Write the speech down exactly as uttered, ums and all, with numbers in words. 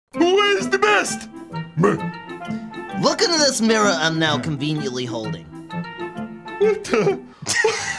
Who is the best? Me. Look into this mirror I'm now conveniently holding. What the?